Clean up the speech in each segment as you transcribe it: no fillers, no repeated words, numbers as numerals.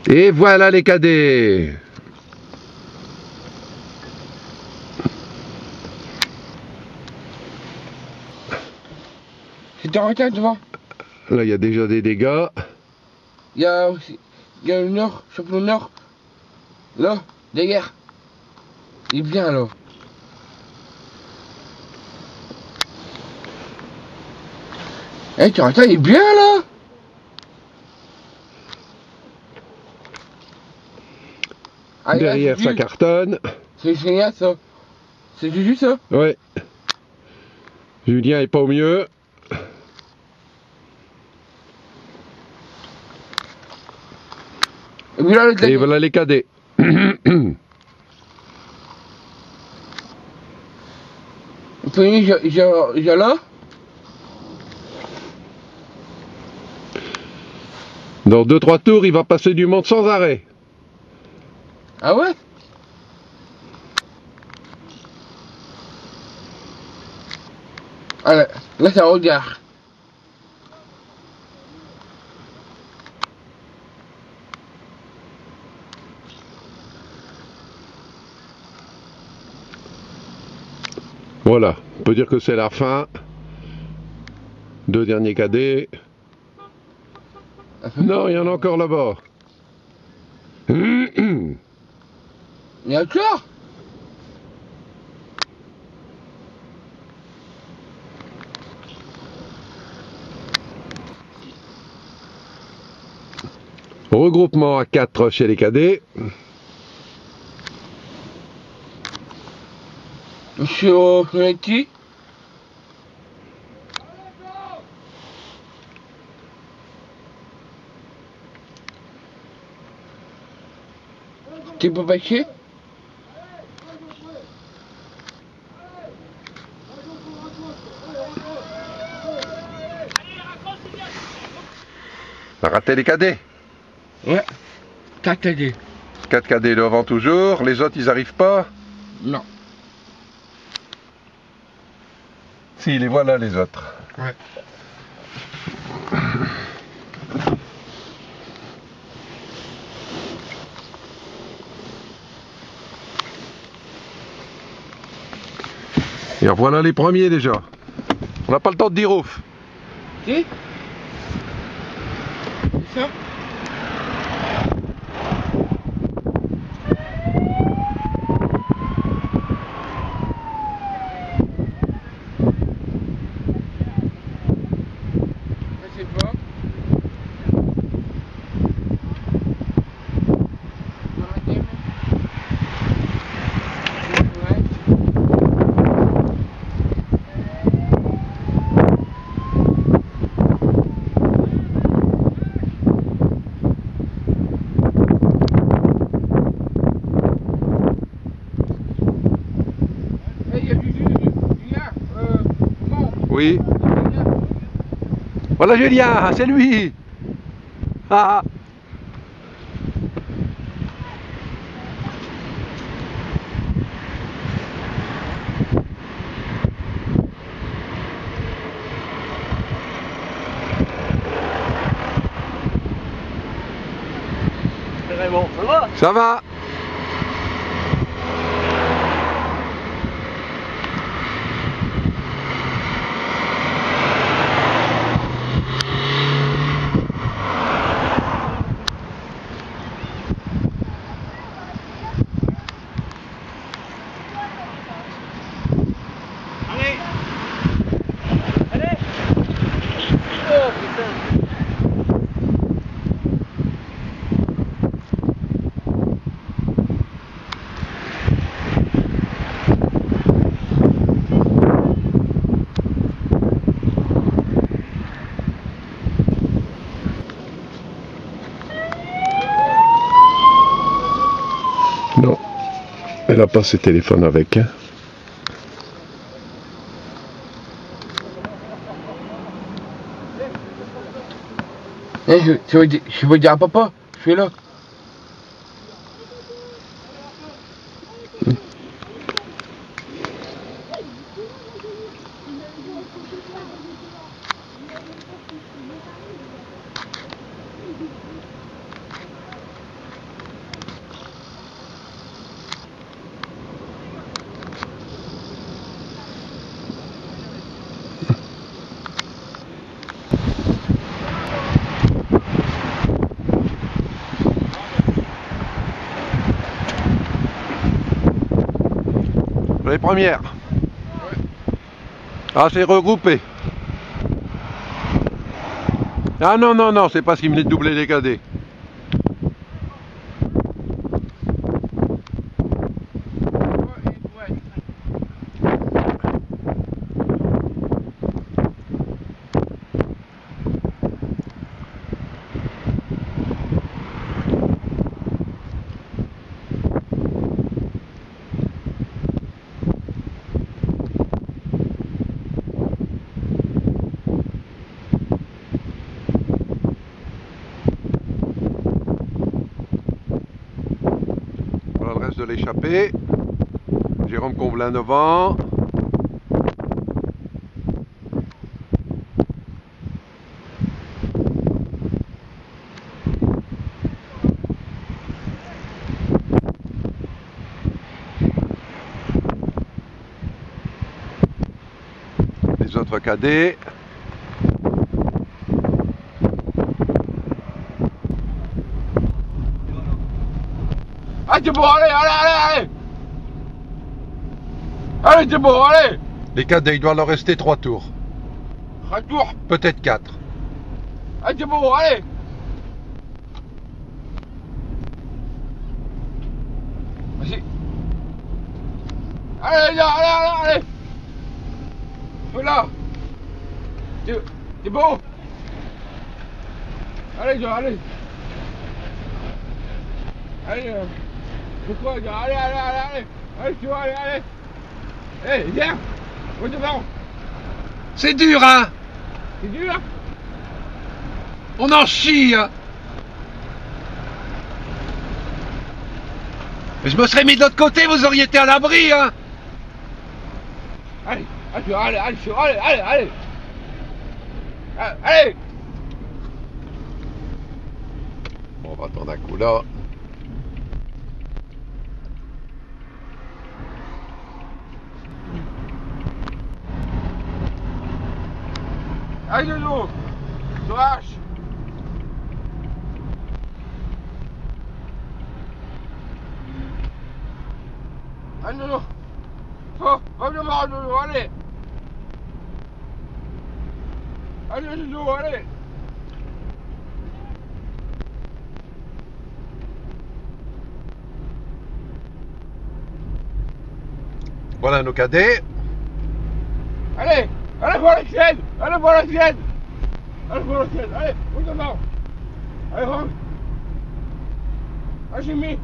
Et voilà les cadets. C'était en retard devant. Là, il y a déjà des dégâts. Il y a aussi. Il y a le nord, champion nord. Là, derrière. Il vient là. Eh, tu attends, il est bien là. Ah, Derrière, ça cartonne. C'est génial ça. C'est Juju ça. Ouais. Julien est pas au mieux. Et voilà les cadets. Puis j'ai là. Dans 2-3 tours, il va passer du monde sans arrêt. Ah ouais? Ah là ça regarde. Voilà, on peut dire que c'est la fin. 2 derniers cadets. Non, il y en a encore là-bas. Il y a encore? Regroupement à 4 chez les cadets. Monsieur Fioretti. Tu peux pêcher? On a raté les cadets. Ouais. 4 cadets. 4 cadets devant toujours. Les autres, ils arrivent pas. Non. Si, les voilà les autres. Ouais. Et voilà les premiers déjà. On n'a pas le temps de dire ouf. Si? C'est ça? Je sais pas. Oui. Voilà Julien, c'est lui. Ah. Raymond, ça va? Ça va. Allez! Allez! Oh putain! Non, elle a pas ses téléphones avec. Hein. Eh, je veux dire à papa, je suis là. Les premières. Ouais. Ah, c'est regroupé. Ah non, non, non, c'est parce qu'il venait de doubler les cadets. Ouais. Voilà le reste de l'échappée. Jérôme Combelin devant. Les autres cadets. Ah, c'est bon, allez. Allez, c'est bon, allez. Les cadets, il doit leur rester 3 tours. Retour. Peut-être 4. Ah, c'est bon, allez. Vas-y. Allez. Fais là. T'es bon. Allez. Allez, c'est quoi, allez. Allez, tu vois, allez. Allez, viens. Où devant. C'est dur, hein? C'est dur. On en chie, hein? Je me serais mis de l'autre côté, vous auriez été à l'abri, hein? Allez. Bon, on va prendre un coup là. Allez, Dodo. Lâche. Allez, Dodo. Oh, va devant, Dodo, allez. Allez, Dodo, allez. Voilà nos cadets. Allez, voir la sienne. Allez, où devant. Allez, rentre. Ah, j'ai mis.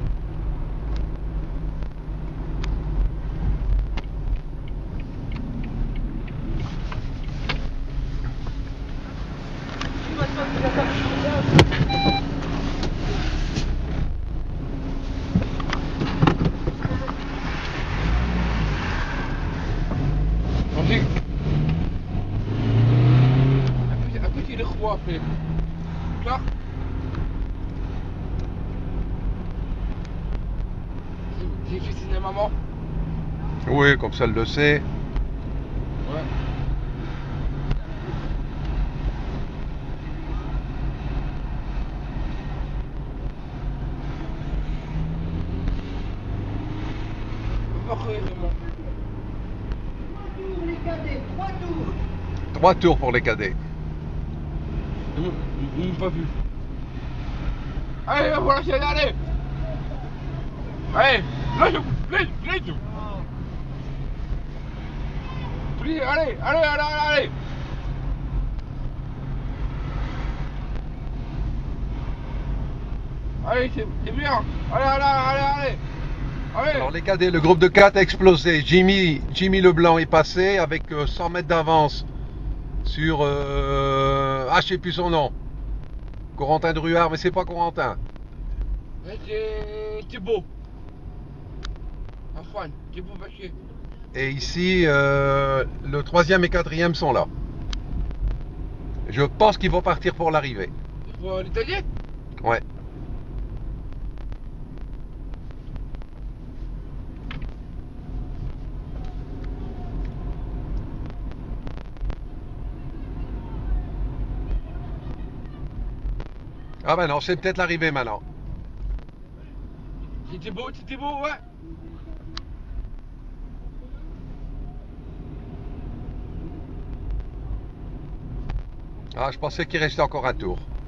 Vas-y. Un petit de roi, Philippe. Klaar? J'ai fait signer maman. Oui, comme ça elle le sait. Ouais. Vraiment. 3 tours, les cadets, 3 tours. 3 tours pour les cadets. Ils m'ont pas vu. Allez, voilà, c'est allez. Allez, vite. Plie, allez. Allez, c'est bien. Allez. Alors les cadets, le groupe de 4 a explosé. Jimmy Leblanc est passé avec 100 mètres d'avance sur... je sais plus son nom. Corentin Druard, mais c'est pas Corentin. C'est beau. Antoine, c'est beau Bachir. Et ici, le 3e et 4e sont là. Je pense qu'ils vont partir pour l'arrivée. Pour l'Italien? Ouais. Ah ben non, c'est peut-être l'arrivée maintenant. C'était beau, ouais. Ah, je pensais qu'il restait encore un tour.